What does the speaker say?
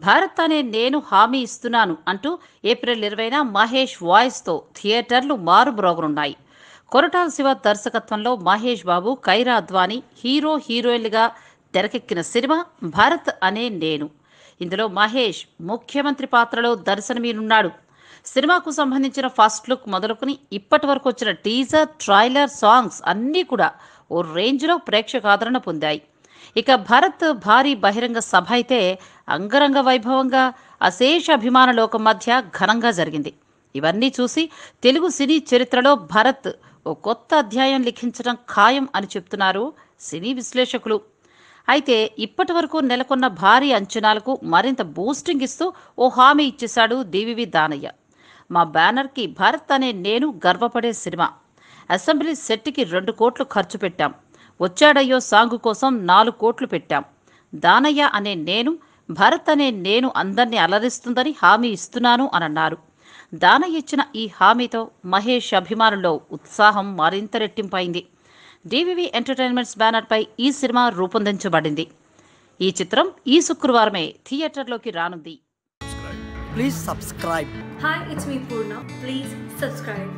భారత్ అనే నేను హామీ ఇస్తున్నాను అంటూ ఏప్రిల్ 20న మహేష్ వాయిస్తో థియేటర్లు మారుమ్రోగనున్నాయి. కొరటాల శివ దర్శకత్వంలో మహేష్ బాబు, కైరా అద్వానీ హీరోయిన్లుగా తెరకెక్కిన సినిమా భారత్ అనే నేను. ఇందులో మహేష్ ముఖ్యమంత్రి పాత్రలో దర్శనమీనున్నాడు. సినిమాకు సంబంధించిన ఫస్ట్ లుక్ మొదలుకొని ఇప్పటి వరకు వచ్చిన టీజర్, ట్రైలర్, సాంగ్స్ అన్నీ కూడా ఓ రేంజ్లో ప్రేక్షక ఆదరణ పొందాయి. ఇక భరత్ భారీ బహిరంగ సభ అయితే అంగరంగ వైభవంగా అశేష అభిమాన లోకం మధ్య ఘనంగా జరిగింది. ఇవన్నీ చూసి తెలుగు సినీ చరిత్రలో భరత్ ఓ కొత్త అధ్యాయం లిఖించడం ఖాయం అని చెప్తున్నారు సినీ విశ్లేషకులు. అయితే ఇప్పటి వరకు నెలకొన్న భారీ అంచనాలకు మరింత బూస్టింగ్ ఇస్తూ ఓ హామీ ఇచ్చేశాడు డివివి దానయ్య. మా బ్యానర్కి భారత్ అనే నేను గర్వపడే సినిమా. అసెంబ్లీ సెట్కి 2 కోట్లు ఖర్చు పెట్టాం. వచ్చాడయ్యో సాంగ్ కోసం 4 కోట్లు పెట్టాం. దానయ్య అనే నేను, భరత్ అనే నేను అందరినీ అలరిస్తుందని హామీ ఇస్తున్నాను అని అన్నారు. దానయ్య ఇచ్చిన ఈ హామీతో మహేష్ అభిమానుల్లో ఉత్సాహం మరింత రెట్టింపైంది. డివివి ఎంటర్టైన్మెంట్స్ బ్యానర్పై ఈ సినిమా రూపొందించబడింది. ఈ చిత్రం ఈ శుక్రవారమే థియేటర్లోకి రానుంది. Please subscribe. Hi, it's me Purna. Please subscribe.